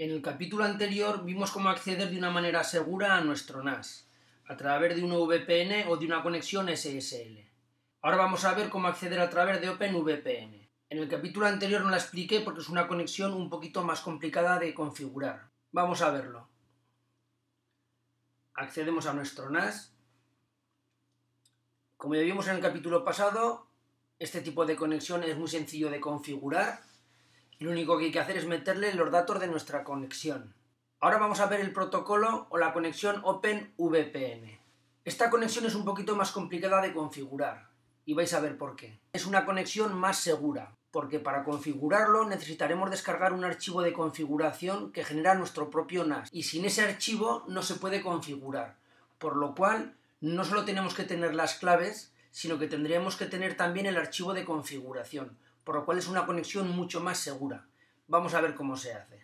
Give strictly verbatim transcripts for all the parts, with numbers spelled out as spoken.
En el capítulo anterior vimos cómo acceder de una manera segura a nuestro N A S, a través de una V P N o de una conexión S S L. Ahora vamos a ver cómo acceder a través de OpenVPN. En el capítulo anterior no la expliqué porque es una conexión un poquito más complicada de configurar. Vamos a verlo. Accedemos a nuestro N A S. Como ya vimos en el capítulo pasado, este tipo de conexión es muy sencillo de configurar. Lo único que hay que hacer es meterle los datos de nuestra conexión. Ahora vamos a ver el protocolo o la conexión OpenVPN. Esta conexión es un poquito más complicada de configurar y vais a ver por qué. Es una conexión más segura, porque para configurarlo necesitaremos descargar un archivo de configuración que genera nuestro propio N A S y sin ese archivo no se puede configurar, por lo cual no solo tenemos que tener las claves, sino que tendríamos que tener también el archivo de configuración, por lo cual es una conexión mucho más segura. Vamos a ver cómo se hace.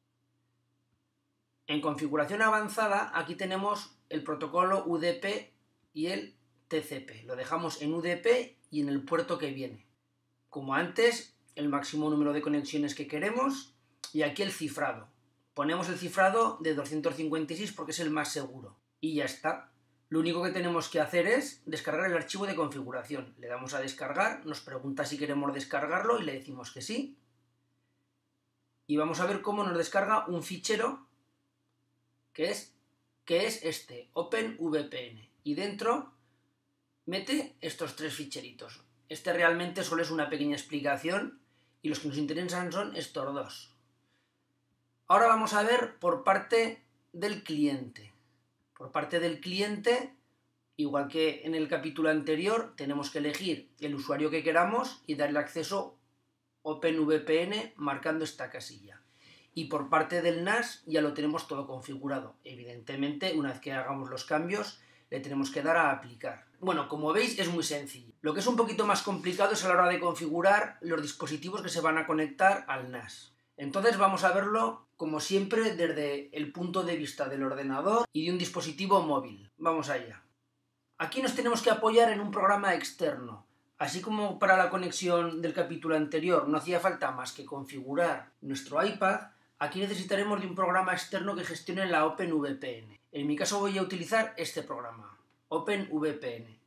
En configuración avanzada, aquí tenemos el protocolo U D P y el T C P. Lo dejamos en U D P y en el puerto que viene. Como antes, el máximo número de conexiones que queremos y aquí el cifrado. Ponemos el cifrado de doscientos cincuenta y seis porque es el más seguro. Y ya está. Lo único que tenemos que hacer es descargar el archivo de configuración. Le damos a descargar, nos pregunta si queremos descargarlo y le decimos que sí. Y vamos a ver cómo nos descarga un fichero que es, que es este, OpenVPN. Y dentro mete estos tres ficheritos. Este realmente solo es una pequeña explicación y los que nos interesan son estos dos. Ahora vamos a ver por parte del cliente. Por parte del cliente, igual que en el capítulo anterior, tenemos que elegir el usuario que queramos y darle acceso OpenVPN marcando esta casilla. Y por parte del N A S ya lo tenemos todo configurado. Evidentemente, una vez que hagamos los cambios, le tenemos que dar a aplicar. Bueno, como veis, es muy sencillo. Lo que es un poquito más complicado es a la hora de configurar los dispositivos que se van a conectar al N A S. Entonces vamos a verlo, como siempre, desde el punto de vista del ordenador y de un dispositivo móvil. Vamos allá. Aquí nos tenemos que apoyar en un programa externo. Así como para la conexión del capítulo anterior no hacía falta más que configurar nuestro iPad, aquí necesitaremos de un programa externo que gestione la OpenVPN. En mi caso voy a utilizar este programa, OpenVPN.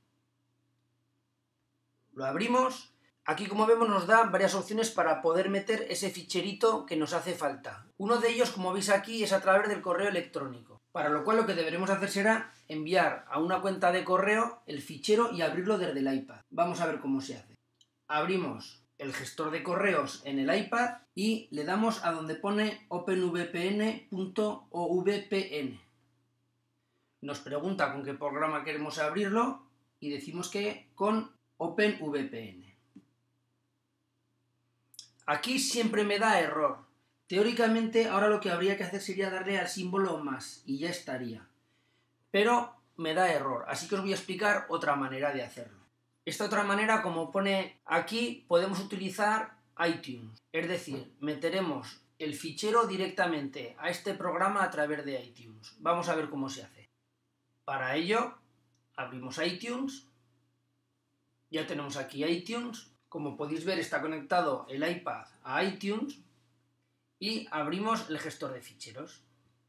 Lo abrimos. Aquí, como vemos, nos da varias opciones para poder meter ese ficherito que nos hace falta. Uno de ellos, como veis aquí, es a través del correo electrónico. Para lo cual lo que deberemos hacer será enviar a una cuenta de correo el fichero y abrirlo desde el iPad. Vamos a ver cómo se hace. Abrimos el gestor de correos en el iPad y le damos a donde pone openvpn punto o v p n. Nos pregunta con qué programa queremos abrirlo y decimos que con OpenVPN. Aquí siempre me da error. Teóricamente ahora lo que habría que hacer sería darle al símbolo más y ya estaría. Pero me da error, así que os voy a explicar otra manera de hacerlo. Esta otra manera, como pone aquí, podemos utilizar iTunes. Es decir, meteremos el fichero directamente a este programa a través de iTunes. Vamos a ver cómo se hace. Para ello, abrimos iTunes. Ya tenemos aquí iTunes. Como podéis ver, está conectado el iPad a iTunes y abrimos el gestor de ficheros.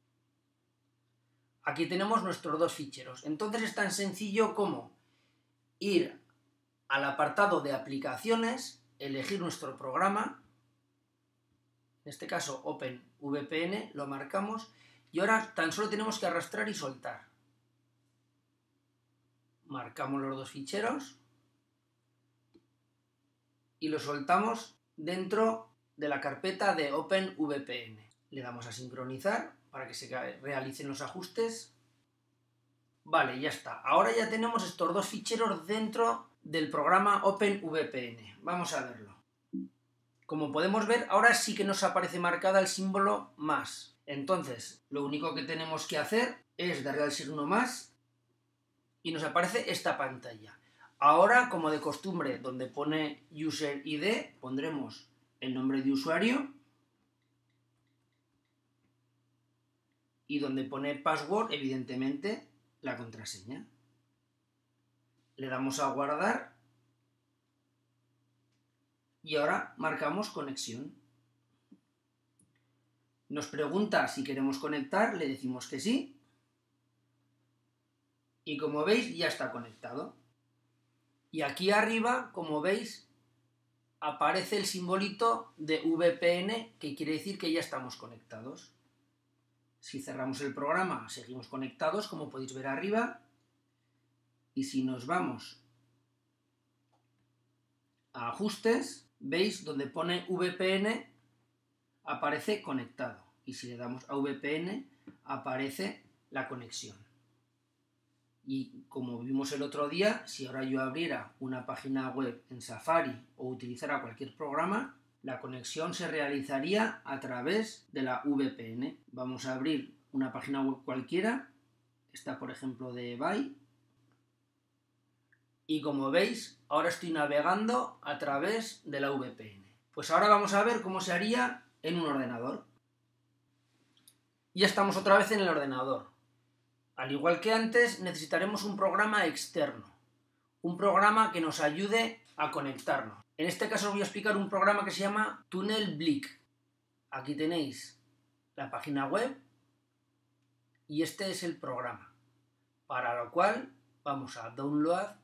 Aquí tenemos nuestros dos ficheros. Entonces es tan sencillo como ir al apartado de aplicaciones, elegir nuestro programa, en este caso OpenVPN, lo marcamos y ahora tan solo tenemos que arrastrar y soltar. Marcamos los dos ficheros y lo soltamos dentro de la carpeta de OpenVPN. Le damos a sincronizar para que se realicen los ajustes. Vale, ya está. Ahora ya tenemos estos dos ficheros dentro del programa OpenVPN. Vamos a verlo. Como podemos ver, ahora sí que nos aparece marcada el símbolo más. Entonces, lo único que tenemos que hacer es darle al signo más y nos aparece esta pantalla. Ahora, como de costumbre, donde pone User I D, pondremos el nombre de usuario y donde pone Password, evidentemente, la contraseña. Le damos a guardar y ahora marcamos conexión. Nos pregunta si queremos conectar, le decimos que sí. Y como veis, ya está conectado. Y aquí arriba, como veis, aparece el simbolito de V P N, que quiere decir que ya estamos conectados. Si cerramos el programa, seguimos conectados, como podéis ver arriba. Y si nos vamos a ajustes, veis donde pone V P N, aparece conectado. Y si le damos a V P N, aparece la conexión. Y como vimos el otro día, si ahora yo abriera una página web en Safari o utilizara cualquier programa, la conexión se realizaría a través de la V P N. Vamos a abrir una página web cualquiera, esta por ejemplo de eBay, y como veis, ahora estoy navegando a través de la V P N. Pues ahora vamos a ver cómo se haría en un ordenador. Ya estamos otra vez en el ordenador. Al igual que antes, necesitaremos un programa externo, un programa que nos ayude a conectarnos. En este caso os voy a explicar un programa que se llama TunnelBleak. Aquí tenéis la página web y este es el programa, para lo cual vamos a Download.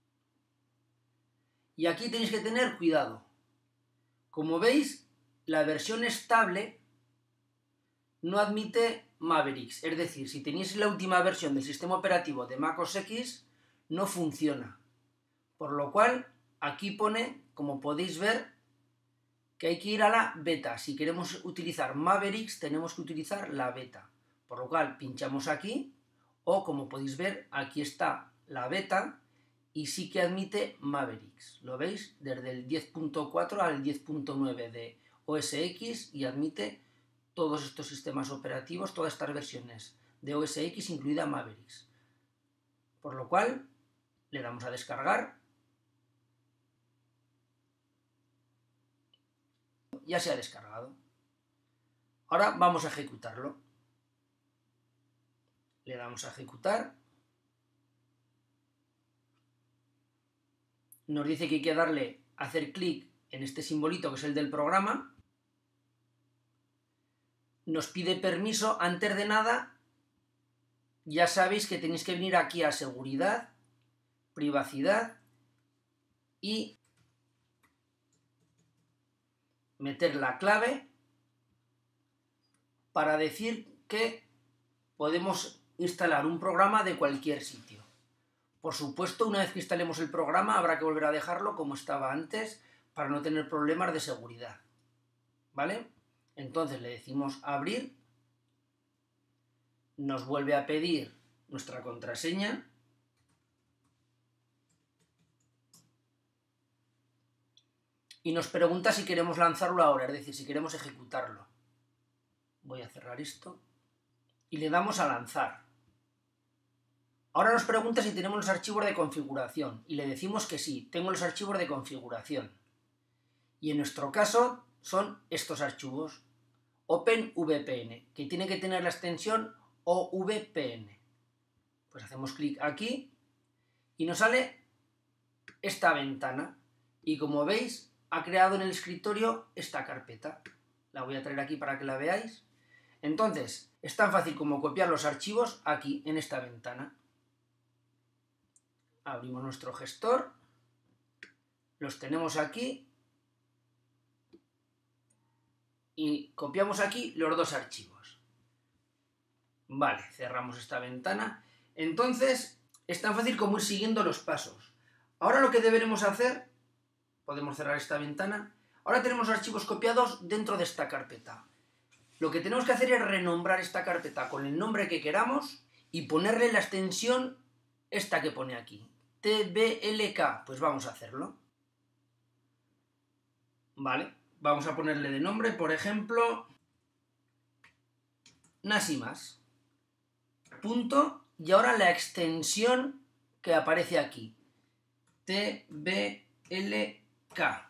Y aquí tenéis que tener cuidado. Como veis, la versión estable no admite Mavericks, es decir, si tenéis la última versión del sistema operativo de Mac O S X, no funciona. Por lo cual, aquí pone, como podéis ver, que hay que ir a la beta. Si queremos utilizar Mavericks, tenemos que utilizar la beta. Por lo cual, pinchamos aquí, o como podéis ver, aquí está la beta, y sí que admite Mavericks. ¿Lo veis? Desde el diez punto cuatro al diez punto nueve de O S X y admite todos estos sistemas operativos, todas estas versiones de O S X, incluida Mavericks. Por lo cual, le damos a descargar. Ya se ha descargado. Ahora vamos a ejecutarlo. Le damos a ejecutar. Nos dice que hay que darle a hacer clic en este simbolito que es el del programa. Nos pide permiso. Antes de nada, ya sabéis que tenéis que venir aquí a seguridad, privacidad y meter la clave para decir que podemos instalar un programa de cualquier sitio. Por supuesto, una vez que instalemos el programa habrá que volver a dejarlo como estaba antes para no tener problemas de seguridad. ¿Vale? Entonces le decimos abrir, nos vuelve a pedir nuestra contraseña y nos pregunta si queremos lanzarlo ahora, es decir, si queremos ejecutarlo. Voy a cerrar esto y le damos a lanzar. Ahora nos pregunta si tenemos los archivos de configuración y le decimos que sí, tengo los archivos de configuración. Y en nuestro caso son estos archivos, OpenVPN, que tiene que tener la extensión O V P N. Pues hacemos clic aquí y nos sale esta ventana. Y como veis, ha creado en el escritorio esta carpeta. La voy a traer aquí para que la veáis. Entonces, es tan fácil como copiar los archivos aquí, en esta ventana. Abrimos nuestro gestor, los tenemos aquí y copiamos aquí los dos archivos. Vale, cerramos esta ventana. Entonces, es tan fácil como ir siguiendo los pasos. Ahora lo que deberemos hacer, podemos cerrar esta ventana, ahora tenemos los archivos copiados dentro de esta carpeta. Lo que tenemos que hacer es renombrar esta carpeta con el nombre que queramos y ponerle la extensión esta que pone aquí, T B L K, pues vamos a hacerlo. Vale, vamos a ponerle de nombre, por ejemplo, Nasimas. Punto, y ahora la extensión que aparece aquí, T B L K.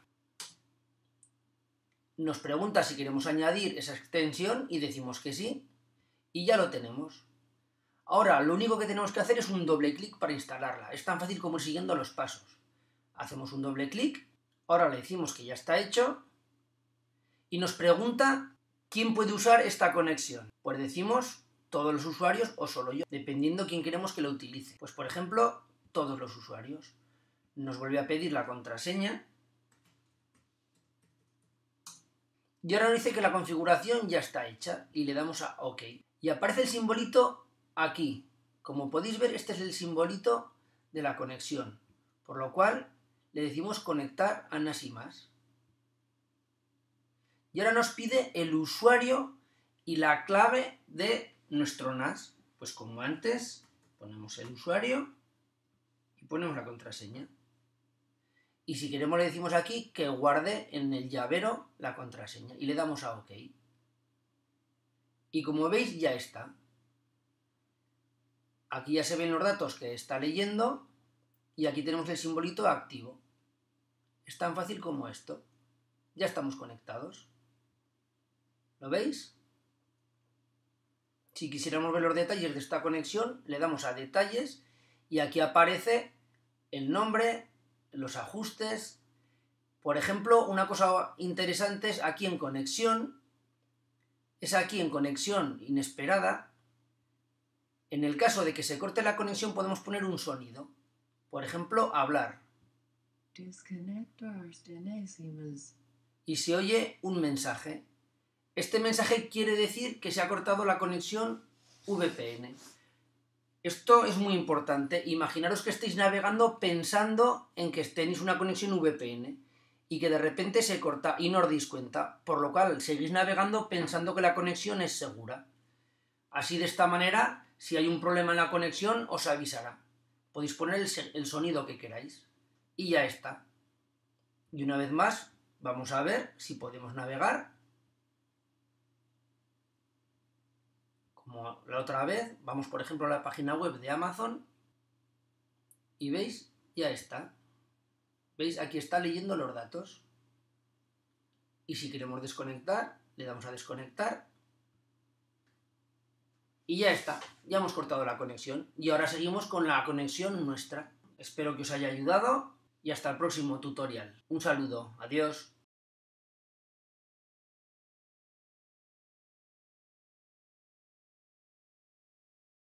Nos pregunta si queremos añadir esa extensión y decimos que sí, y ya lo tenemos. Ahora, lo único que tenemos que hacer es un doble clic para instalarla. Es tan fácil como ir siguiendo los pasos. Hacemos un doble clic, ahora le decimos que ya está hecho, y nos pregunta ¿Quién puede usar esta conexión? Pues decimos todos los usuarios o solo yo, dependiendo quién queremos que lo utilice. Pues por ejemplo, todos los usuarios. Nos vuelve a pedir la contraseña. Y ahora nos dice que la configuración ya está hecha y le damos a OK. Y aparece el simbolito aquí. Como podéis ver, este es el simbolito de la conexión. Por lo cual le decimos conectar a N A S y más. Y ahora nos pide el usuario y la clave de nuestro N A S. Pues como antes, ponemos el usuario y ponemos la contraseña. Y si queremos le decimos aquí que guarde en el llavero la contraseña. Y le damos a OK. Y como veis ya está. Aquí ya se ven los datos que está leyendo y aquí tenemos el simbolito activo. Es tan fácil como esto. Ya estamos conectados. ¿Lo veis? Si quisiéramos ver los detalles de esta conexión, le damos a detalles y aquí aparece el nombre, los ajustes. Por ejemplo, una cosa interesante es aquí en conexión, es aquí en conexión inesperada. En el caso de que se corte la conexión podemos poner un sonido. Por ejemplo, hablar. Y se oye un mensaje. Este mensaje quiere decir que se ha cortado la conexión V P N. Esto es muy importante. Imaginaros que estéis navegando pensando en que tenéis una conexión V P N y que de repente se corta y no os dais cuenta, por lo cual seguís navegando pensando que la conexión es segura. Así, de esta manera, si hay un problema en la conexión, os avisará. Podéis poner el, el sonido que queráis y ya está. Y una vez más, vamos a ver si podemos navegar. Como la otra vez, vamos por ejemplo a la página web de Amazon y veis, ya está. ¿Veis? Aquí está leyendo los datos. Y si queremos desconectar, le damos a desconectar. Y ya está, ya hemos cortado la conexión. Y ahora seguimos con la conexión nuestra. Espero que os haya ayudado y hasta el próximo tutorial. Un saludo, adiós.